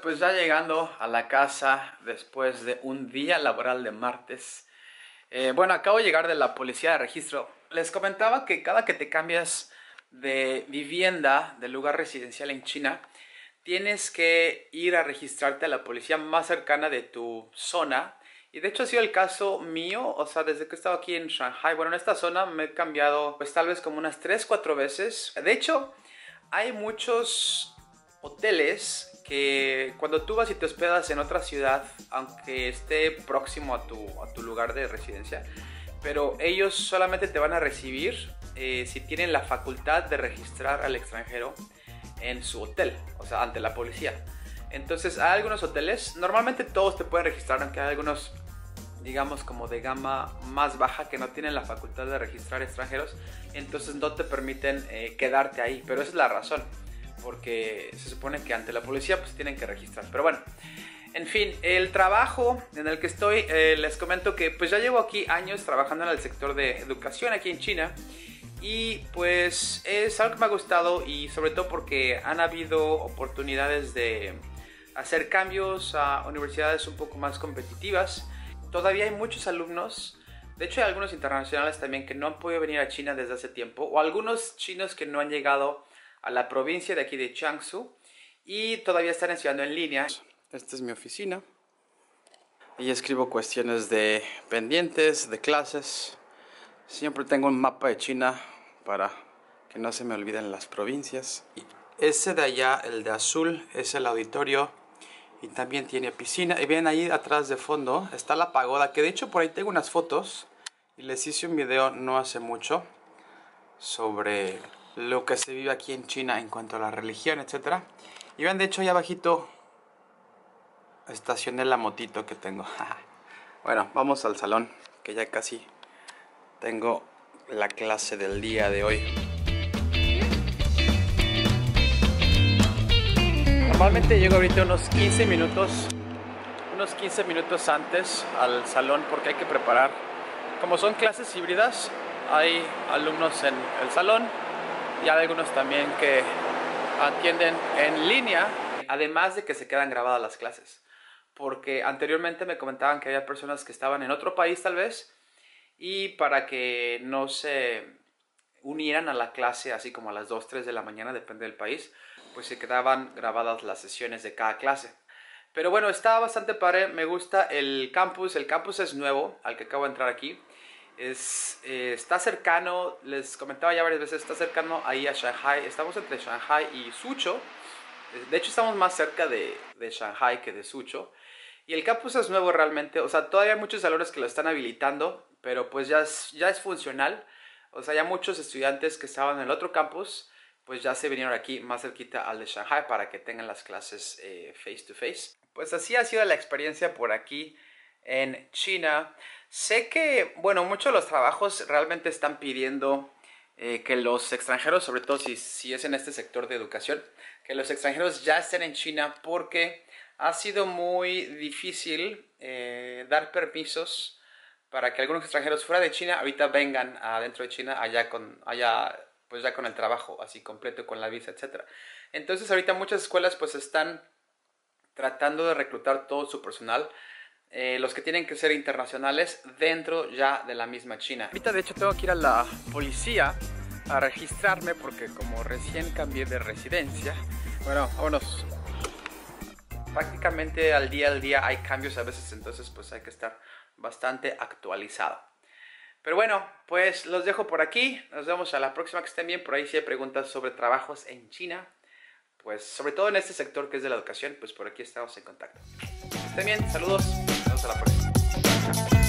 Pues ya llegando a la casa después de un día laboral de martes. Bueno, acabo de llegar de la policía de registro. Les comentaba que cada que te cambias de vivienda, de lugar residencial en China, tienes que ir a registrarte a la policía más cercana de tu zona. Y de hecho ha sido el caso mío, o sea, desde que he estado aquí en Shanghai. Bueno, en esta zona me he cambiado pues tal vez como unas 3, 4 veces. De hecho, hay muchos hoteles que cuando tú vas y te hospedas en otra ciudad, aunque esté próximo a tu lugar de residencia, pero ellos solamente te van a recibir si tienen la facultad de registrar al extranjero en su hotel, o sea, ante la policía. Entonces hay algunos hoteles, normalmente todos te pueden registrar, aunque hay algunos, digamos, como de gama más baja que no tienen la facultad de registrar extranjeros, entonces no te permiten quedarte ahí, pero esa es la razón, porque se supone que ante la policía pues tienen que registrar. Pero bueno, en fin, el trabajo en el que estoy, les comento que pues ya llevo aquí años trabajando en el sector de educación aquí en China. Y pues es algo que me ha gustado, y sobre todo porque han habido oportunidades de hacer cambios a universidades un poco más competitivas. Todavía hay muchos alumnos, de hecho hay algunos internacionales también que no han podido venir a China desde hace tiempo, o algunos chinos que no han llegado a la provincia de aquí de Jiangsu y todavía están estudiando en línea. Esta es mi oficina y escribo cuestiones de pendientes, de clases. Siempre tengo un mapa de China para que no se me olviden las provincias. Y ese de allá, el de azul, es el auditorio y también tiene piscina. Y ven ahí atrás de fondo está la pagoda, que de hecho por ahí tengo unas fotos y les hice un video no hace mucho sobre lo que se vive aquí en China en cuanto a la religión, etc. Y ven, de hecho, ahí abajito estacioné la motito que tengo. Bueno, vamos al salón, que ya casi tengo la clase del día de hoy. Normalmente llego ahorita unos 15 minutos antes al salón, porque hay que preparar. Como son clases híbridas, hay alumnos en el salón y hay algunos también que atienden en línea, además de que se quedan grabadas las clases, porque anteriormente me comentaban que había personas que estaban en otro país tal vez, y para que no se unieran a la clase así como a las 2, 3 de la mañana, depende del país, pues se quedaban grabadas las sesiones de cada clase. Pero bueno, está bastante padre, me gusta el campus es nuevo, al que acabo de entrar aquí. Está cercano, les comentaba ya varias veces, está cercano ahí a Shanghai. Estamos entre Shanghai y Suzhou. De hecho estamos más cerca de Shanghai que de Suzhou. Y el campus es nuevo realmente, o sea, todavía hay muchos salones que lo están habilitando, pero pues ya es funcional. O sea, ya muchos estudiantes que estaban en el otro campus, pues ya se vinieron aquí más cerquita al de Shanghai para que tengan las clases face to face. Pues así ha sido la experiencia por aquí en China. Sé que, bueno, muchos de los trabajos realmente están pidiendo que los extranjeros, sobre todo si es en este sector de educación, que los extranjeros ya estén en China, porque ha sido muy difícil dar permisos para que algunos extranjeros fuera de China ahorita vengan adentro de China, pues ya con el trabajo así completo, con la visa, etc. Entonces ahorita muchas escuelas pues están tratando de reclutar todo su personal, los que tienen que ser internacionales, dentro ya de la misma China. Ahorita de hecho tengo que ir a la policía a registrarme porque como recién cambié de residencia, bueno, vámonos. Prácticamente al día hay cambios a veces, entonces pues hay que estar bastante actualizado. Pero bueno, pues los dejo por aquí. Nos vemos a la próxima, que estén bien. Por ahí si hay preguntas sobre trabajos en China, pues sobre todo en este sector que es de la educación, pues por aquí estamos en contacto. Que estén bien, saludos. Nos vemos a la próxima. Chao.